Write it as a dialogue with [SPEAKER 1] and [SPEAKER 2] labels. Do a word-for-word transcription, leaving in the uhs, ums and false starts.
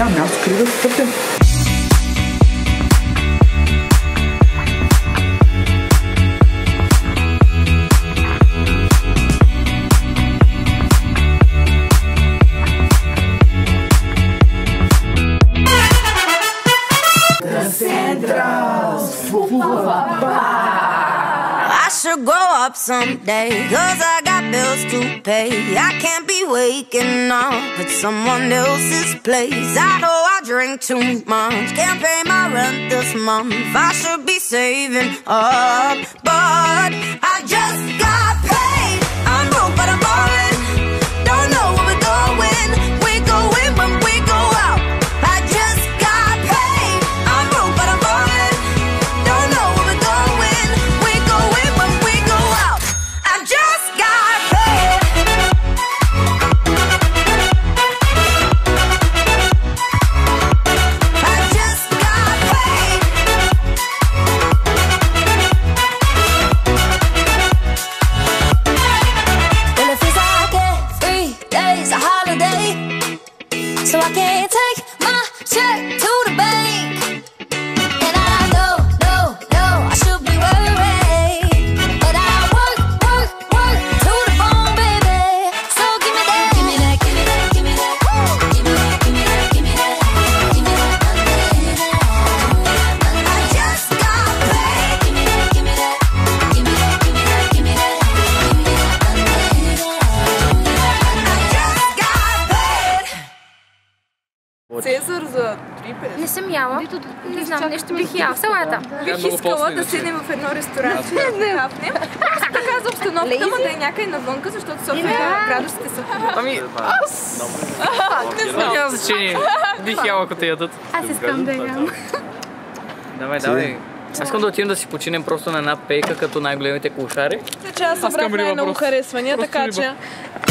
[SPEAKER 1] Нямам място къде да стъпя.
[SPEAKER 2] I should grow up someday, cause I got bills to pay. I can't be waking up at someone else's place. I know I drink too much, can't pay my rent this month. I should be saving up, but I just got paid. I'm broke but I'm ballin', don't know where we're going. We go in when we go out. I just got paid. I'm broke but I'm ballin', don't know where we're going. We go in when we go out. I just got paid. I just got paid. Well, it feels like every day's a holiday, so I can't take my check to the bank. And I know, no, no, I should be worried, but I work, work, work to the bone, baby. So give me that, give me that, give me that, give me that, give me that, give me that, give me that, give me that Monday. I just got paid. Give me that, give me that, give me that, give me that, give me that, give me that Monday. I just got paid.
[SPEAKER 3] Цезар за три песо.
[SPEAKER 4] Не съм яла. Не знам, нещо бих яла. Салата.
[SPEAKER 3] Бих искала да седнем в едно ресторант, да хапнем. Просто така за обстановката, ма да е някъде навънка, защото София градусите са хубави.
[SPEAKER 5] Ами, аз... Не знам. Няма значение. Бих яла, ако те ядат.
[SPEAKER 4] Аз искам да ям.
[SPEAKER 5] Давай, давай. Аз искам да отидем да си починем просто на една пейка, като най-големите клошари.
[SPEAKER 3] Че аз събрах най-много харесвания, така че...